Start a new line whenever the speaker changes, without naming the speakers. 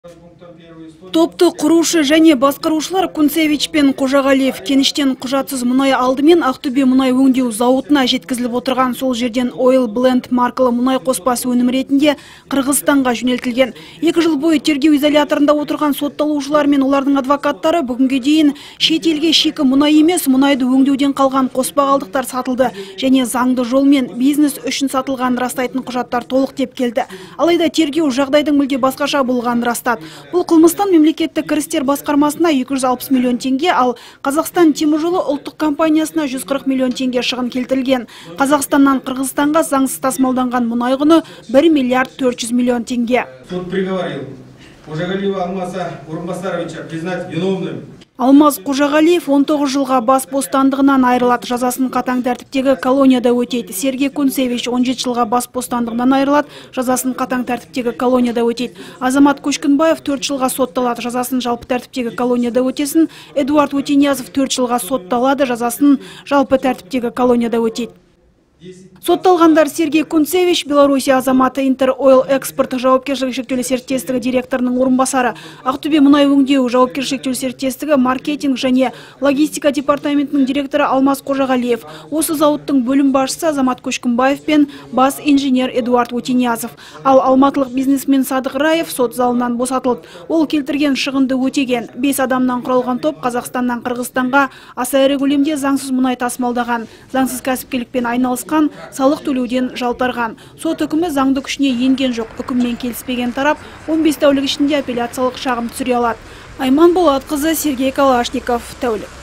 Топты құрушы және басқарушылар Кунцевич пен Қожағалиев кеніштен құжатсыз мұнай алдымен Ақтөбе мұнай өңдеу зауытына жеткізіліп отырған. Сол жерден Oil Blend маркалы мұнай қоспасы өнім ретінде Қырғызстанға жөнелтілген. 2 жыл бойы тергеу изоляторында отырған сотталушылар мен олардың адвокаттары бүгінге дейін шет елге шикі мұнай емес, мұнайды өңдеуден қалған қоспа қалдықтар сатылды және заңды жолмен бизнес үшін сатылған растайтын құжаттар толық деп келді. Алайда тергеу жағдайдың мүлде басқаша болғанын растады. Бұл қылмыстан мемлекеттік кірістер басқармасына 260 миллион теңге, ал Қазақстан теміржолы ұлттық компаниясына 140 миллион теңге шығын келтірілген. Қазақстаннан Қырғызстанға заңсыз тасымалданған мұнай құны 1 миллиард 400 миллион теңге.
Суд приговорил Қожағалиева Алмаса Орынбасаровича признать виновным.
Алмаз Қожағалиев 19 жылға бас бостандығынан айырылады, жазасын қатаң тәртіптегі колонияда өтейді. Сергей Кунцевич 17 жылға бас бостандығынан айырылады, жазасын қатаң тәртіптегі колонияда өтейді. Азамат Көшкінбаев 4 жылға сотталады, жазасын жалпы тәртіптегі колонияда өтесін. Эдуард Утинязов 4 жылға сотталады, жазасын жалпы тәртіптегі колонияда өтейді. Сотталғандар Сергей Кунцевич, Белоруссия азаматы, Интер Ойл экспорт жауапкершілігі шектеулі серіктестігі директорының орынбасары, Ақтөбе мұнай өңдеу жауапкершілігі шектеулі серіктестігі маркетинг және логистика департаментінің директоры Алмаз Қожағалиев. Осы зауыттың бөлім басшысы Азамат Көшкінбаев пен бас инженер Эдуард Утинязов. Ал алматылық бизнесмен Садық Раев сот залынан босатылды. Ол келтірген шығынды өтеген. 5 адамнан құралған топ Қазақстаннан Қырғызстанға аса ірі көлемде заңсыз мұнай тасымалдаған, заңсыз кәсіпкерлікпен айналысқан, салық төлеуден жалтарған. Сот үкімі заңды күшіне енген жоқ. Үкіммен келіспеген тарап 15 тәулік ішінде апелляциялық шағым түсіре алады. Айман Болатқызы, Сергей Калашников, тәулік.